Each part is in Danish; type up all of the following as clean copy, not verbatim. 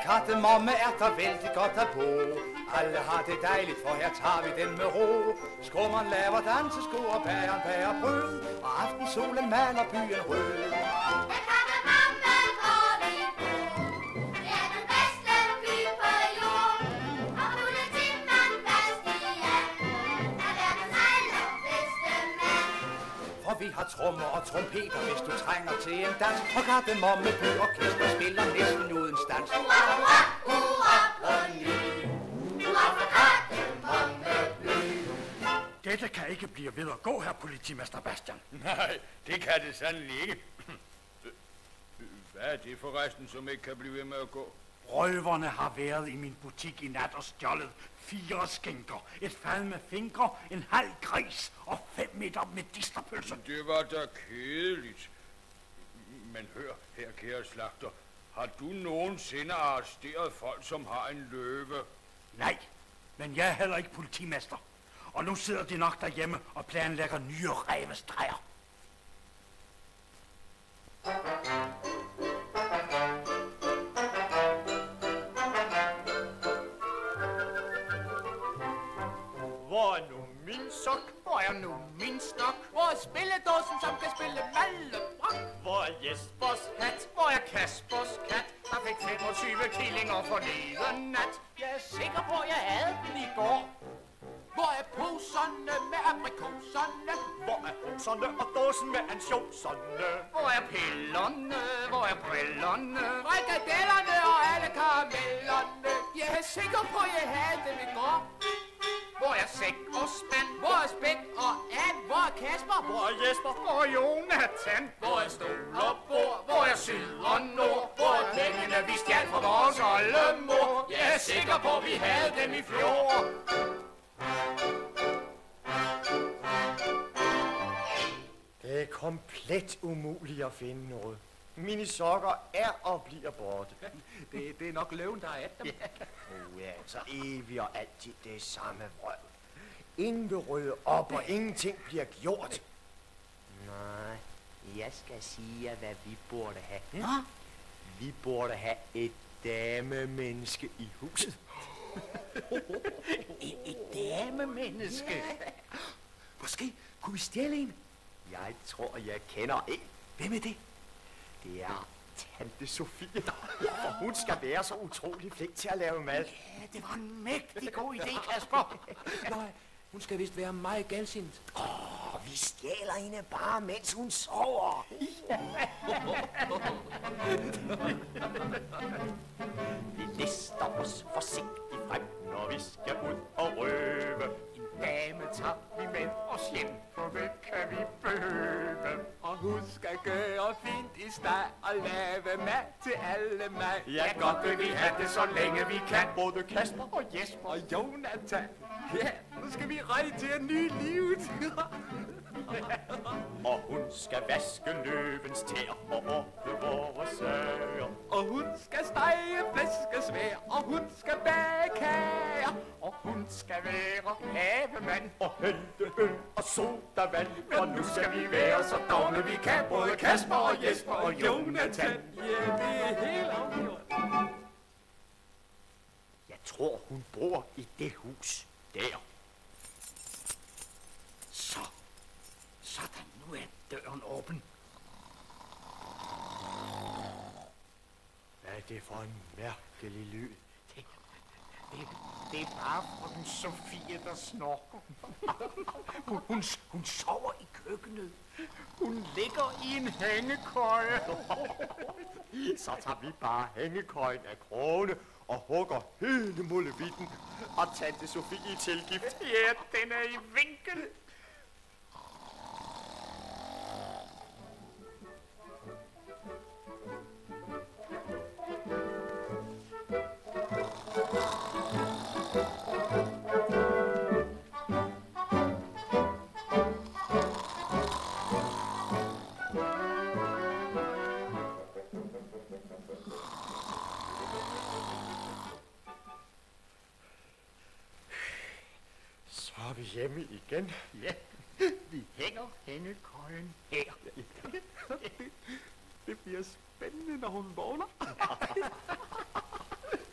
kardemomme er der vældig godt at bo. Alle har det dejligt, for her tager vi den med ro. Skummeren laver dansesko og bageren bager brød, og aftensolen maler byen rød. Vi har trommer og trompeter, hvis du trænger til en dans. Og Kardemomme By Orkester spiller næsten uden stans. Hurra, hurra, hurra, hurra for Kardemomme By. Dette kan ikke blive ved at gå, herr politimester Bastian. Nej, det kan det sandelig ikke. Hvad er det forresten, som ikke kan blive ved med at gå? Røverne har været i min butik i nat og stjålet 4 skinker, et fad med fingre, en halv gris og 5 meter medisterpølse. Det var da kedeligt. Men hør her, kære slagter. Har du nogensinde arresteret folk, som har en løve? Nej, men jeg er heller ikke politimester. Og nu sidder de nok derhjemme og planlægger nye rævestreger. Hvor er nu min sok? Hvor er nu min stok? Hvor er spilledåsen, som kan spille mallebrak? Hvor er Jespers hat? Hvor er Kaspers kat? Der fik 25 killinger forleden nat. Jeg er sikker på, at jeg havde den i går. Hvor er poserne med aprikoserne? Hvor er poserne og dåsen med ansjoserne? Hvor er pillerne? Hvor er brillerne? Frikadellerne og alle karamellerne. Jeg er sikker på, at jeg havde dem i går. Hvor er sæk og spand? Hvor er spæk og and? Hvor er Kasper? Hvor er Jesper? Hvor er Jonathan? Hvor er stol og bord? Hvor er syd og nord? Hvor er pengene, vi stjal fra vores oldemor? Jeg er sikker på, at vi havde dem i fjor. Det er komplet umuligt at finde noget. Mine sokker er og bliver borte. Det er nok løven, der er af dem. Ja, så evigt og altid det samme vrøv. Ingen vil rydde op, og ingenting bliver gjort. Nej, jeg skal sige jer, hvad vi burde have. Hvad? Vi burde have et damemenneske i huset. Et damemenneske? Måske kunne vi stjæle en? Jeg tror, jeg kender en. Hvem er det? Det er Tante Sofie. Og hun skal være så utrolig flink til at lave mad. Ja, det var en mægtig god idé, Kasper. Nej, hun skal vist være meget galsindet. Vi stjæler hende bare, mens hun sover. Vi lister os forsigtigt frem, når vi skal ud og røve. En dame tager vi med os hjem, for hvad kan vi behøve? Og husk at gøre fint i steg og lave mad til alle mad. Ja, godt vil vi have det, så længe vi kan. Både Kasper og Jesper og Jonathan. Ja, nu skal vi rejse til en ny livet. Og hun skal vaske løvens tær og ordne vores sager. Og hun skal stege flæskesvær, og hun skal bage kager. Og hun skal være havemand Og hente øl og sodavand. Og nu skal vi være så dogne vi kan. Både Kasper og Jesper og Jonathan. Ja, det er helt afgjort. Jeg tror, hun bor i det hus der. Sådan, nu er døren åben. Hvad er det for en mærkelig lyd? Det er bare frøken Sofie, der snorker. Hun sover i køkkenet. Hun ligger i en hængekøje. Så tager vi bare hængekøjen af krone og hugger hele mullevitten og Tante Sofie i tilgift. Ja, den er i vinkel. Så er vi hjemme igen. Ja, vi hænger hængekøjen her. Det bliver spændende, når hun vågner.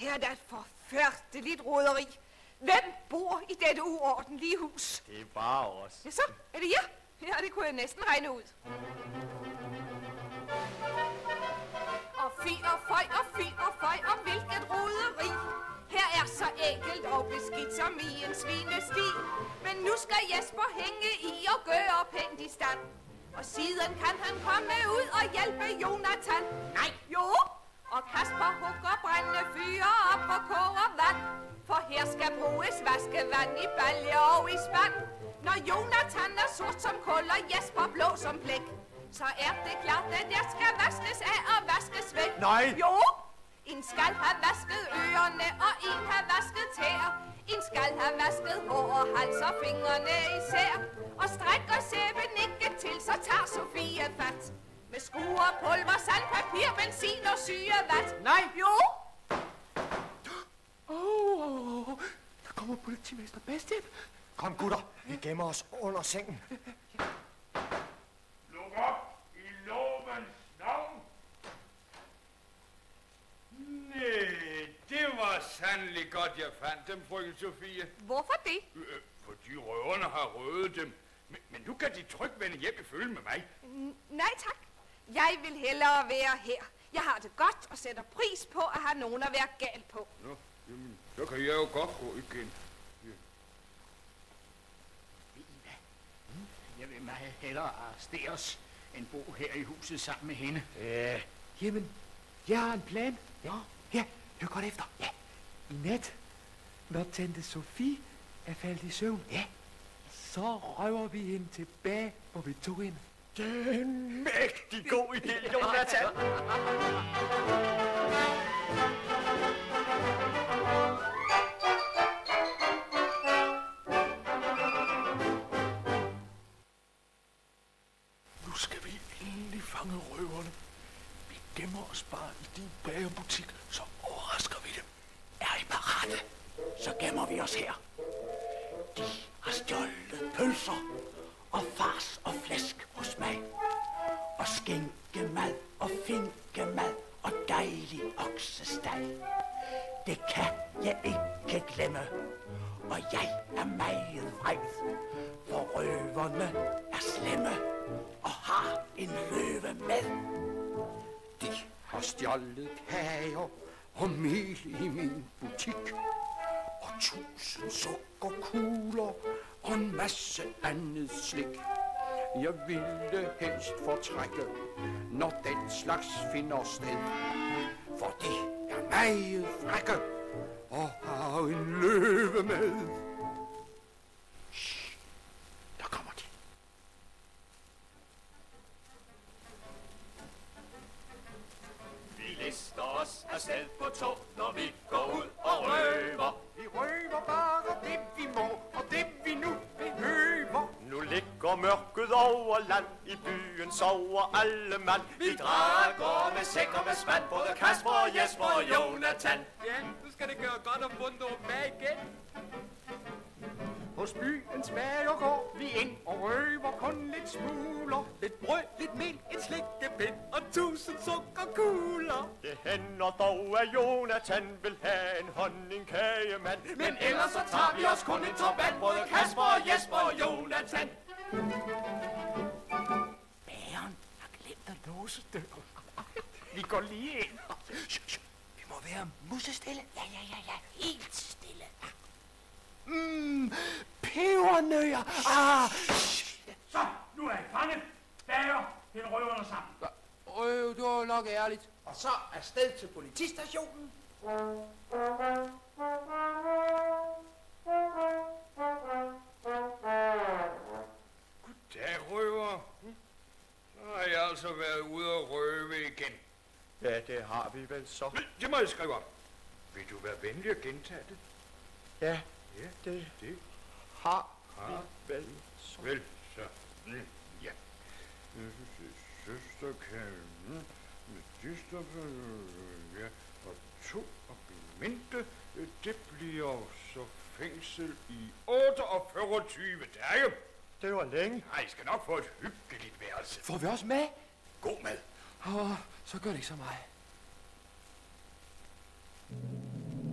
her er da et forfærdeligt roderi. Hvem bor i dette uordentlige hus? Det er bare os. Ja, så er det jer? Ja, det kunne jeg næsten regne ud. Og fy og føj og hvilket roderi. Her er så enkelt og beskidt som i en svinesti. Men nu skal Jesper hænge i og gøre pænt i stand. Og siden kan han komme ud og hjælpe Jonathan. Nej, jo. Og Kasper hugger brændende fyre op og koger vand. For her skal bruges vaskevand i balje og i spand. Når Jonathan er sort som kul og Jesper blå som blæk, så er det klart, at der skal vaskes af og vaskes væk. Nej! Jo! En skal have vasket ørerne, og en have vasket tæer. En skal have vasket hår og hals og fingrene især. Og strækker sæben ikke til, så tager Sofie fat. Med skruer, pulver, sandpapir, benzin og syrevat. Nej! Jo! Der kommer politimester Bastian. Kom, gutter. Vi gemmer os under sengen. Luk op i lovens navn. Nej, det var sandelig godt, jeg fandt dem, frøken Sofie. Hvorfor det? Fordi røverne har røvet dem. Men nu kan de trygt vende hjem i følge med mig. Nej tak. Jeg vil hellere være her. Jeg har det godt og sætter pris på at have nogen at være gal på. Nå, jamen, så kan jeg jo godt gå igen. Jeg vil meget hellere arresteres, end bo her i huset sammen med hende. Jamen, jeg har en plan. Ja, hør godt efter. Ja. I nat, når tante Sofie er faldet i søvn, så røver vi hende tilbage, hvor vi tog hende. Det er en mægtig god idé, Jonathan. Nu skal vi endelig fange røverne. Vi gemmer os bare i din bagerbutik, så overrasker vi dem. Er I parate? Så gemmer vi os her. De har stjålet pølser og fars og flæsk hos mig. Og skænkemad og finkemad og dejlig oksesteg. Det kan jeg ikke glemme. Og jeg er meget vred, for røverne er slemme og har en løve med. De har stjålet kager og mel i min butik. Og 1000 sukkerkugler og en masse andet slik. Jeg ville helst fortrække, når den slags finder sted. For de er meget frække og har en løve med. Shh, der kommer de. Vi lister os afsted på tog, når vi går ud og røver. Vi røver bare det vi må, og det vi nu behøver. Nu ligger mørket over land, i byen sover alle mand. Vi drager med sæk og med spand, både Kasper og Jesper og Jonathan. Ja, nu skal det gøre godt om bundet og bag igen. Hos byens bagergård vi ind og røver kun lidt smuler. Lidt brød, lidt mel, en slikkepind og 1000 sukkerkugler. Det hænder dog, at Jonathan vil have en honningkagemand. Men ellers så tager vi os kun en tår vand, både Kasper og Jesper og Jonathan. Bageren har glemt at låse døren. Vi går lige ind. Vi må være musestille. Ja, helt stille. Pebernødder. Så, nu er I fanget. Bager, find røverne sammen. Det var nok ærligt. Og så afsted til politistationen. Goddag, røver. Så har jeg altså været ude og røve igen. Ja, det har vi vel så. Men det må jeg skrive op. Vil du være venlig at gentage det? Ja, Ja, det har vi vel så. vel så. Ja. Søster kan... Ja, og 2 argumente. Det bliver så fængsel i 28 dage. Det var længe. Nej, I skal nok få et hyggeligt værelse. Får vi også med? God mad. Så gør det ikke så meget.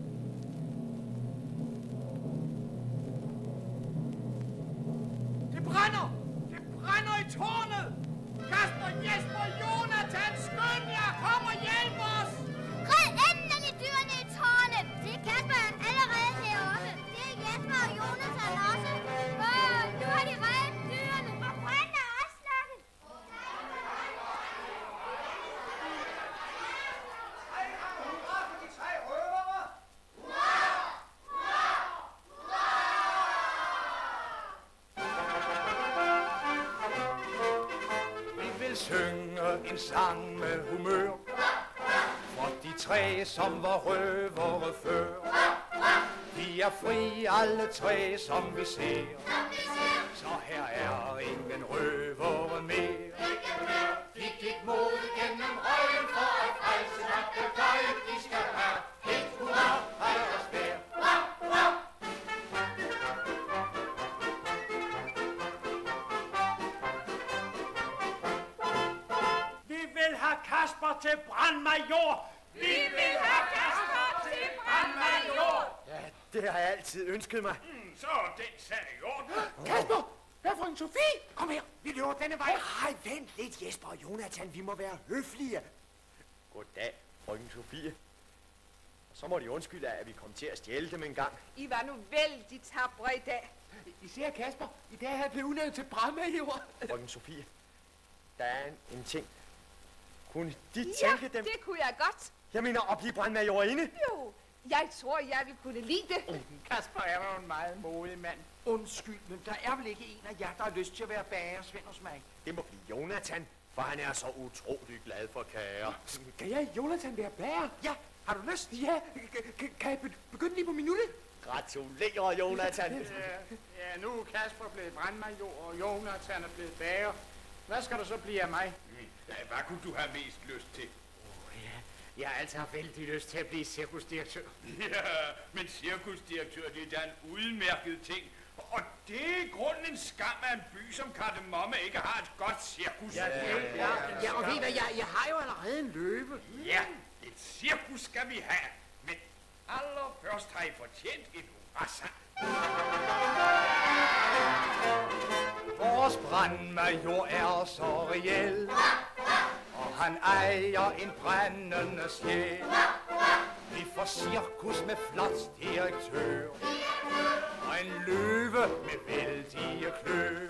en sang med humør. For de tre, som var røvere før, de er fri alle tre, som vi ser. Så her er ingen røvere mere. De gik mod gennem røgen for at frelse nakkekøjen. De skal have helt hurra, og spær. Vi vil have Kasper til brandmajor! Vi vil have Kasper til brandmajor! Ja, det har jeg altid ønsket mig. Så er den sag i orden. Kasper! Hvad for en Sofie? Kom her, vi løber denne vej. Hej, vent lidt, Jesper og Jonathan. Vi må være høflige. Goddag, frøken Sofie. Så må de undskylde, at vi kom til at stjæle dem en gang. I var nu vældig tabre i dag. Især Kasper. I dag er jeg blevet udnævnt til brandmajor. Frøken Sofie, der er en ting. Kunne de tænke dem? Det kunne jeg godt. Jeg mener at blive brandmajorinde. Jo, jeg tror, jeg vil kunne lide det. Kasper er jo en meget modig mand. Undskyld, men der er vel ikke en af jer, der har lyst til at være bagersvend hos mig? Det må blive Jonathan, for han er så utrolig glad for kager. Kan jeg Jonathan være bager? Ja, har du lyst? Ja, kan jeg begynde lige på minuttet? Gratulerer, Jonathan. Ja, nu er Kasper blevet brandmajor, og Jonathan er blevet bager. Hvad skal der så blive af mig? Hvad kunne du have mest lyst til? Jeg har altid haft vældig lyst til at blive cirkusdirektør. Ja, men cirkusdirektør, det er da en udmærket ting. Og det er i grunden en skam, at en by som Kardemomme ikke har et godt cirkus. Ja, og ved hvad, jeg har jo allerede en løve. Ja, et cirkus skal vi have. Men allerførst har I fortjent en hurrasang. Vores brandmajor er så reel, og han ejer en brændende sjæl. Vi får cirkus med flot direktør, og en løve med vældige klø.